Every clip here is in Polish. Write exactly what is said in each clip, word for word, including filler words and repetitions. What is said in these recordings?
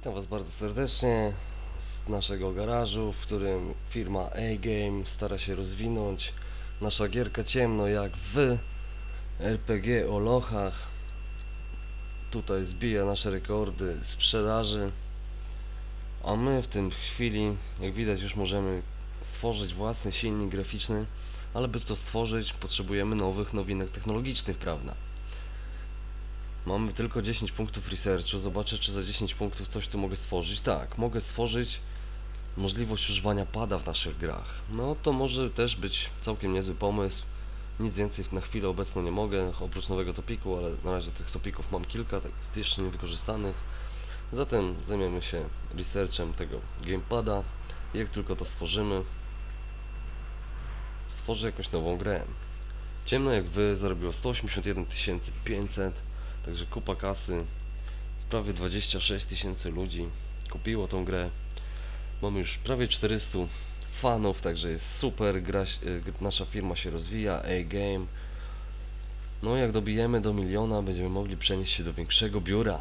Witam Was bardzo serdecznie z naszego garażu, w którym firma A-Game stara się rozwinąć. Nasza gierka Ciemno jak Wy, R P G o lochach. Tutaj zbija nasze rekordy sprzedaży. A my w tym chwili, jak widać, już możemy stworzyć własny silnik graficzny, ale by to stworzyć, potrzebujemy nowych nowinek technologicznych, prawda? Mamy tylko dziesięć punktów researchu. Zobaczę, czy za dziesięć punktów coś tu mogę stworzyć. Tak, mogę stworzyć możliwość używania pada w naszych grach. No to może też być całkiem niezły pomysł. Nic więcej na chwilę obecną nie mogę, oprócz nowego topiku, ale na razie tych topików mam kilka, tak jeszcze niewykorzystanych. Zatem zajmiemy się researchem tego gamepada. Jak tylko to stworzymy, stworzę jakąś nową grę. Ciemno jak Wy zarobiło sto osiemdziesiąt jeden tysięcy pięćset, także kupa kasy. Prawie dwadzieścia sześć tysięcy ludzi kupiło tą grę. Mamy już prawie czterysta fanów, także jest super. Gra, nasza firma się rozwija, A-Game. No jak dobijemy do miliona, będziemy mogli przenieść się do większego biura.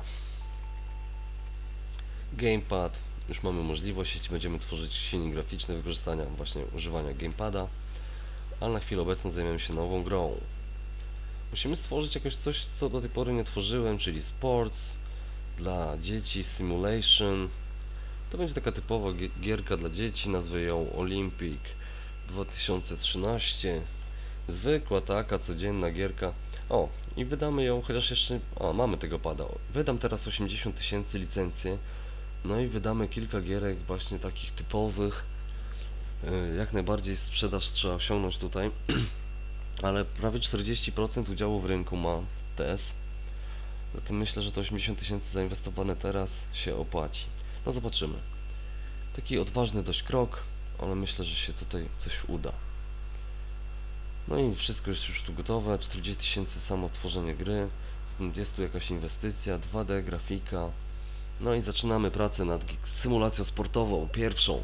Gamepad. Już mamy możliwość, jeśli będziemy tworzyć silnik graficzny, wykorzystania właśnie używania gamepada. Ale na chwilę obecną zajmiemy się nową grą. Musimy stworzyć jakoś coś, co do tej pory nie tworzyłem, czyli sports dla dzieci, simulation. To będzie taka typowa gierka dla dzieci, nazwę ją Olympic dwa tysiące trzynaście. Zwykła taka, codzienna gierka. O, i wydamy ją, chociaż jeszcze... O, mamy tego pada. Wydam teraz osiemdziesiąt tysięcy licencję. No i wydamy kilka gierek właśnie takich typowych. Jak najbardziej sprzedaż trzeba osiągnąć tutaj. Ale prawie czterdzieści procent udziału w rynku ma T E S. Zatem myślę, że to osiemdziesiąt tysięcy zainwestowane teraz się opłaci. No zobaczymy. Taki odważny dość krok, ale myślę, że się tutaj coś uda. No i wszystko jest już tu gotowe. czterdzieści tysięcy samo tworzenie gry. Jest tu jakaś inwestycja, dwa D grafika. No i zaczynamy pracę nad symulacją sportową, pierwszą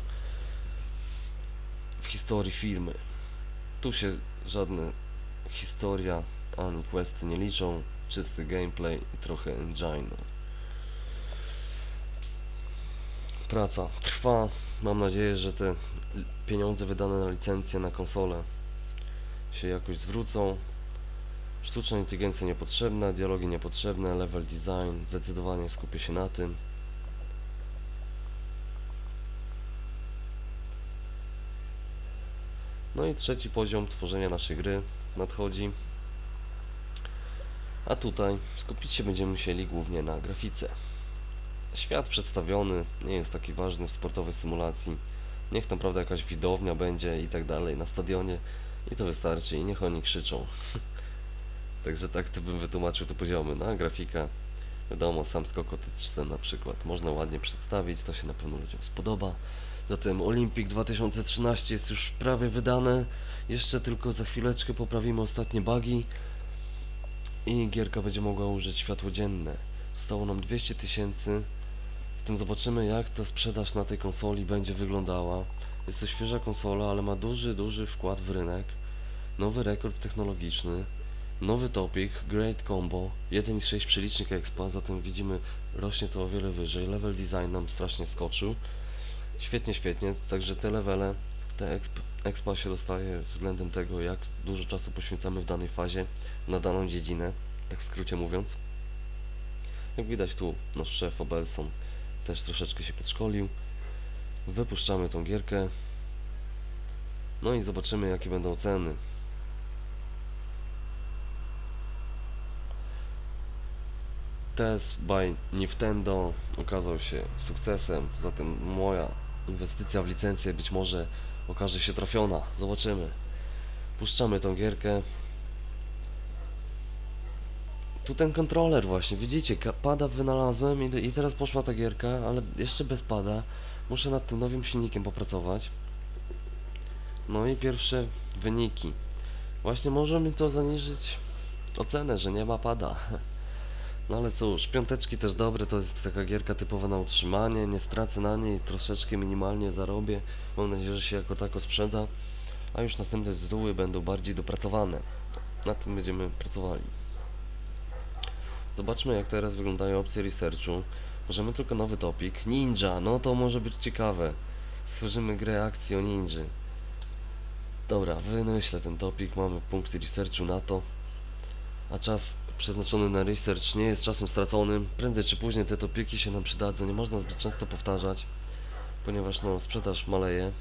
w historii firmy. Tu się żadne historia ani questy nie liczą. Czysty gameplay i trochę engine. Praca trwa. Mam nadzieję, że te pieniądze wydane na licencję na konsolę się jakoś zwrócą. Sztuczna inteligencja niepotrzebna, dialogi niepotrzebne, level design, zdecydowanie skupię się na tym. No i trzeci poziom tworzenia naszej gry nadchodzi. A tutaj skupić się będziemy musieli głównie na grafice. Świat przedstawiony nie jest taki ważny w sportowej symulacji. Niech tam prawda jakaś widownia będzie i tak dalej na stadionie i to wystarczy i niech oni krzyczą. Także tak to bym wytłumaczył te poziomy. Na grafika, wiadomo, sam skok o tyczce na przykład można ładnie przedstawić, to się na pewno ludziom spodoba. Zatem Olympic dwa tysiące trzynaście jest już prawie wydane. Jeszcze tylko za chwileczkę poprawimy ostatnie bugi i gierka będzie mogła użyć światło dzienne. Zostało nam dwieście tysięcy. Zatem zobaczymy, jak ta sprzedaż na tej konsoli będzie wyglądała. Jest to świeża konsola, ale ma duży, duży wkład w rynek. Nowy rekord technologiczny. Nowy topik, Great Combo, jeden i sześć przelicznik expa, zatem widzimy, rośnie to o wiele wyżej. Level design nam strasznie skoczył. Świetnie, świetnie, także te levele, te exp, expa się dostaje względem tego, jak dużo czasu poświęcamy w danej fazie na daną dziedzinę, tak w skrócie mówiąc. Jak widać tu nasz szef Obelson też troszeczkę się podszkolił. Wypuszczamy tą gierkę. No i zobaczymy, jakie będą ceny. Test by Nintendo okazał się sukcesem, zatem moja inwestycja w licencję być może okaże się trafiona. Zobaczymy. Puszczamy tą gierkę. Tu ten kontroler właśnie, widzicie, pada wynalazłem i, i teraz poszła ta gierka, ale jeszcze bez pada. Muszę nad tym nowym silnikiem popracować. No i pierwsze wyniki. Właśnie może mi to zaniżyć ocenę, że nie ma pada. No ale cóż, piąteczki też dobre, to jest taka gierka typowa na utrzymanie, nie stracę na niej, troszeczkę minimalnie zarobię. Mam nadzieję, że się jako tako sprzeda, a już następne tytuły będą bardziej dopracowane. Na tym będziemy pracowali. Zobaczmy, jak teraz wyglądają opcje researchu. Możemy tylko nowy topik. Ninja, no to może być ciekawe. Stworzymy grę akcji o ninży. Dobra, wymyślę ten topik, mamy punkty researchu na to. A czas przeznaczony na research nie jest czasem straconym. Prędzej czy później te topiki się nam przydadzą, nie można zbyt często powtarzać, ponieważ no, sprzedaż maleje.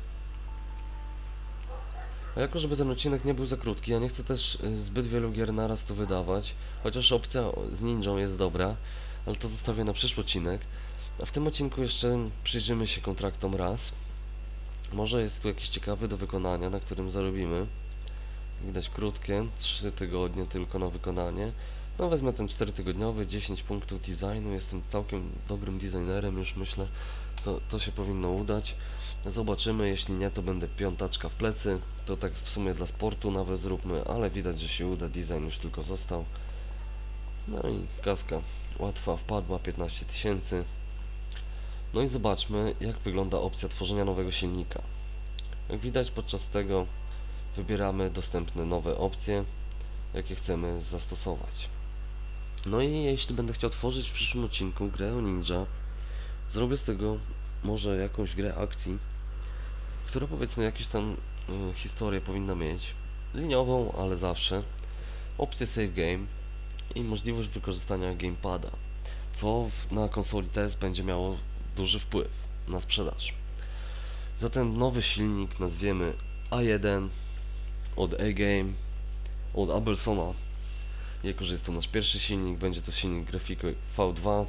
A jako żeby ten odcinek nie był za krótki, ja nie chcę też y, zbyt wielu gier naraz tu wydawać. Chociaż opcja z ninją jest dobra, ale to zostawię na przyszły odcinek. A w tym odcinku jeszcze przyjrzymy się kontraktom raz. Może jest tu jakiś ciekawy do wykonania, na którym zarobimy. Widać krótkie, trzy tygodnie tylko na wykonanie. No wezmę ten czterotygodniowy, dziesięć punktów designu, jestem całkiem dobrym designerem, już myślę, to, to się powinno udać. Zobaczymy, jeśli nie, to będę piątaczka w plecy, to tak w sumie dla sportu nawet zróbmy, ale widać, że się uda, design już tylko został. No i kaska łatwa wpadła, piętnaście tysięcy. No i zobaczmy, jak wygląda opcja tworzenia nowego silnika. Jak widać, podczas tego wybieramy dostępne nowe opcje, jakie chcemy zastosować. No i jeśli będę chciał tworzyć w przyszłym odcinku grę o ninja, zrobię z tego może jakąś grę akcji, która powiedzmy jakieś tam y, historię powinna mieć, liniową, ale zawsze, opcję save game i możliwość wykorzystania gamepada, co w, na konsoli T E S będzie miało duży wpływ na sprzedaż. Zatem nowy silnik nazwiemy A jeden od A-Game, od Abelsona. Jako że jest to nasz pierwszy silnik, będzie to silnik grafiki V dwa,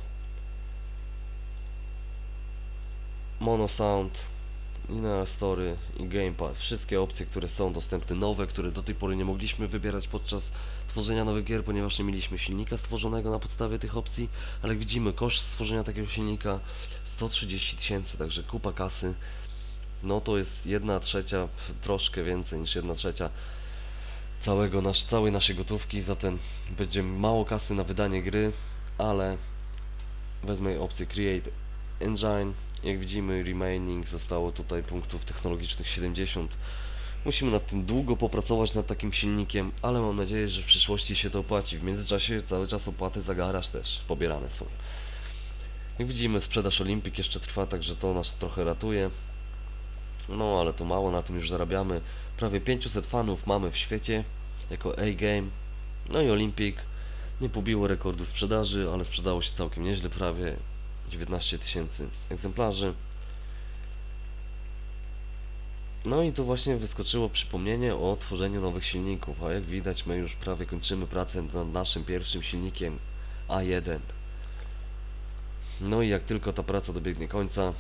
Mono Sound, Linear Story i Gamepad. Wszystkie opcje, które są dostępne, nowe, które do tej pory nie mogliśmy wybierać podczas tworzenia nowych gier, ponieważ nie mieliśmy silnika stworzonego na podstawie tych opcji, ale jak widzimy, koszt stworzenia takiego silnika sto trzydzieści tysięcy, także kupa kasy. No to jest jedna trzecia, troszkę więcej niż jedna trzecia całego nasz, całej naszej gotówki, zatem będzie mało kasy na wydanie gry, ale wezmę opcję Create Engine. Jak widzimy, remaining zostało tutaj punktów technologicznych siedemdziesiąt. Musimy nad tym długo popracować nad takim silnikiem, ale mam nadzieję, że w przyszłości się to opłaci. W międzyczasie cały czas opłaty za garaż też pobierane są. Jak widzimy, sprzedaż Olympic jeszcze trwa, także to nas trochę ratuje. No ale to mało, na tym już zarabiamy. Prawie pięćset fanów mamy w świecie jako A-Game. No i Olympic nie pobiło rekordu sprzedaży, ale sprzedało się całkiem nieźle, prawie dziewiętnaście tysięcy egzemplarzy. No i tu właśnie wyskoczyło przypomnienie o tworzeniu nowych silników, a jak widać my już prawie kończymy pracę nad naszym pierwszym silnikiem A jeden. No i jak tylko ta praca dobiegnie końca...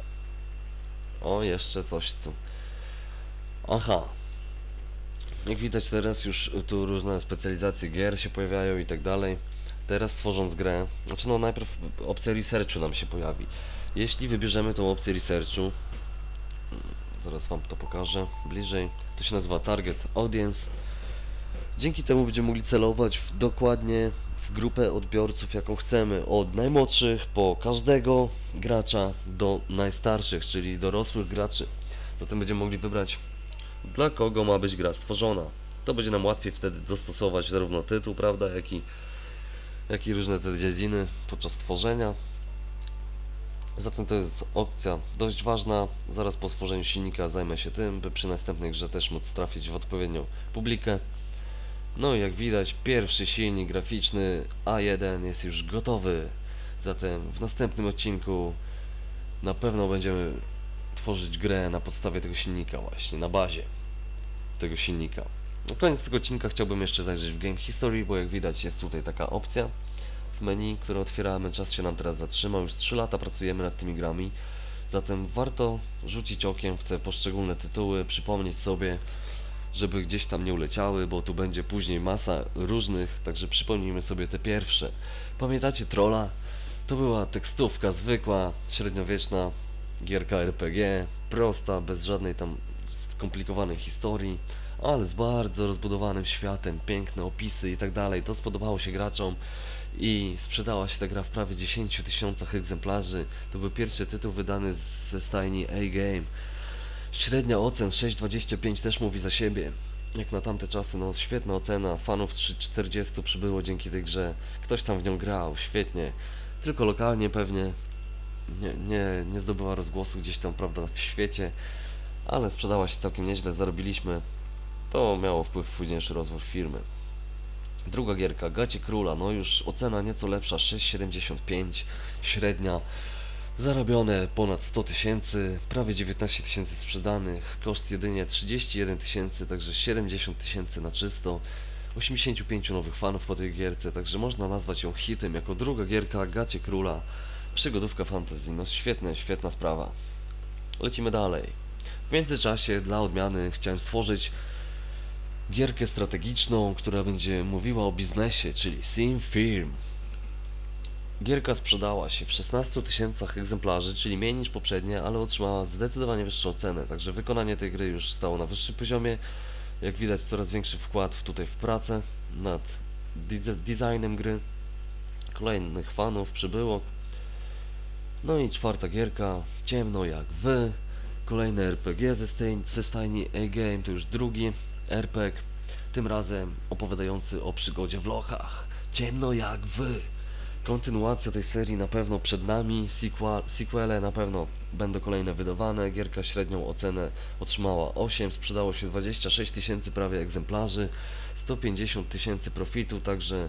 O, jeszcze coś tu. Aha. Jak widać teraz już tu różne specjalizacje gier się pojawiają i tak dalej. Teraz tworząc grę, znaczy no najpierw opcja researchu nam się pojawi. Jeśli wybierzemy tą opcję researchu, zaraz wam to pokażę bliżej, to się nazywa Target Audience. Dzięki temu będziemy mogli celować w, dokładnie w grupę odbiorców, jaką chcemy, od najmłodszych po każdego gracza do najstarszych, czyli dorosłych graczy. Zatem będziemy mogli wybrać, dla kogo ma być gra stworzona. To będzie nam łatwiej wtedy dostosować zarówno tytuł, prawda, jak i, jak i różne te dziedziny podczas tworzenia. Zatem to jest opcja dość ważna. Zaraz po stworzeniu silnika zajmę się tym, by przy następnej grze też móc trafić w odpowiednią publikę. No i jak widać, pierwszy silnik graficzny A jeden jest już gotowy. Zatem w następnym odcinku na pewno będziemy tworzyć grę na podstawie tego silnika właśnie, na bazie tego silnika. Na koniec tego odcinka chciałbym jeszcze zajrzeć w Game History, bo jak widać jest tutaj taka opcja w menu, które otwieramy. Czas się nam teraz zatrzymał, już trzy lata pracujemy nad tymi grami, zatem warto rzucić okiem w te poszczególne tytuły, przypomnieć sobie, żeby gdzieś tam nie uleciały, bo tu będzie później masa różnych, także przypomnijmy sobie te pierwsze. Pamiętacie Trolla? To była tekstówka zwykła, średniowieczna gierka R P G, prosta, bez żadnej tam skomplikowanej historii, ale z bardzo rozbudowanym światem, piękne opisy i tak dalej. To spodobało się graczom i sprzedała się ta gra w prawie dziesięciu tysiącach egzemplarzy. To był pierwszy tytuł wydany ze stajni A-Game. Średnia ocen sześć dwadzieścia pięć też mówi za siebie. Jak na tamte czasy, no świetna ocena, fanów trzy czterdzieści przybyło dzięki tej grze. Ktoś tam w nią grał, świetnie. Tylko lokalnie pewnie, nie, nie, nie zdobyła rozgłosu gdzieś tam, prawda, w świecie, ale sprzedała się całkiem nieźle, zarobiliśmy. To miało wpływ w późniejszy rozwój firmy. Druga gierka, Gacie Króla, no już ocena nieco lepsza, sześć przecinek siedemdziesiąt pięć, średnia, zarobione ponad sto tysięcy, prawie dziewiętnaście tysięcy sprzedanych, koszt jedynie trzydzieści jeden tysięcy, także siedemdziesiąt tysięcy na czysto, osiemdziesięciu pięciu nowych fanów po tej gierce, także można nazwać ją hitem jako druga gierka Gacie Króla, przygodówka fantasy, no świetna, świetna sprawa. Lecimy dalej. W międzyczasie dla odmiany chciałem stworzyć gierkę strategiczną, która będzie mówiła o biznesie, czyli Sim Firm. Gierka sprzedała się w szesnastu tysiącach egzemplarzy, czyli mniej niż poprzednie, ale otrzymała zdecydowanie wyższą cenę, także wykonanie tej gry już stało na wyższym poziomie. Jak widać, coraz większy wkład tutaj w pracę nad designem gry. Kolejnych fanów przybyło. No i czwarta gierka, Ciemno jak wy. Kolejne R P G ze, staj ze stajni A-Game, to już drugi R P G. Tym razem opowiadający o przygodzie w lochach. Ciemno jak wy. Kontynuacja tej serii na pewno przed nami, sequel, sequele na pewno będą kolejne wydawane. Gierka średnią ocenę otrzymała osiem, sprzedało się dwadzieścia sześć tysięcy prawie egzemplarzy, sto pięćdziesiąt tysięcy profitu, także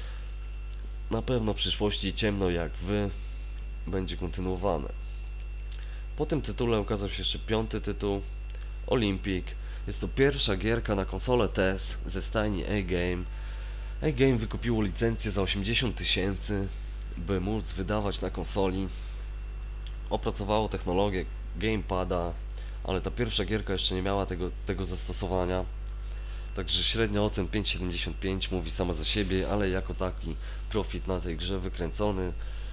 na pewno w przyszłości Ciemno jak wy będzie kontynuowane. Po tym tytule ukazał się jeszcze piąty tytuł, Olympic. Jest to pierwsza gierka na konsolę T E S ze stajni A-Game. A-Game wykupiło licencję za osiemdziesiąt tysięcy, by móc wydawać na konsoli. Opracowało technologię gamepada, ale ta pierwsza gierka jeszcze nie miała tego, tego zastosowania. Także średnia ocen pięć przecinek siedemdziesiąt pięć mówi sama za siebie, ale jako taki profit na tej grze wykręcony.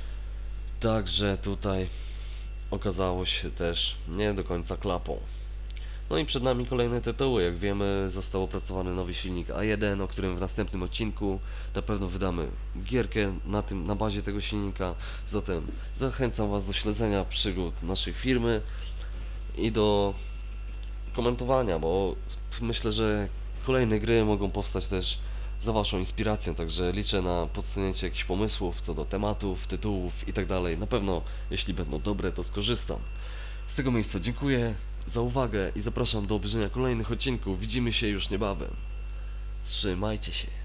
Także tutaj okazało się też nie do końca klapą. No i przed nami kolejne tytuły. Jak wiemy, został opracowany nowy silnik A jeden, o którym w następnym odcinku na pewno wydamy gierkę na, tym, na bazie tego silnika. Zatem zachęcam Was do śledzenia przygód naszej firmy i do komentowania, bo myślę, że kolejne gry mogą powstać też za Waszą inspiracją, także liczę na podsunięcie jakichś pomysłów co do tematów, tytułów itd. Na pewno, jeśli będą dobre, to skorzystam. Z tego miejsca dziękuję za uwagę i zapraszam do obejrzenia kolejnych odcinków. Widzimy się już niebawem. Trzymajcie się.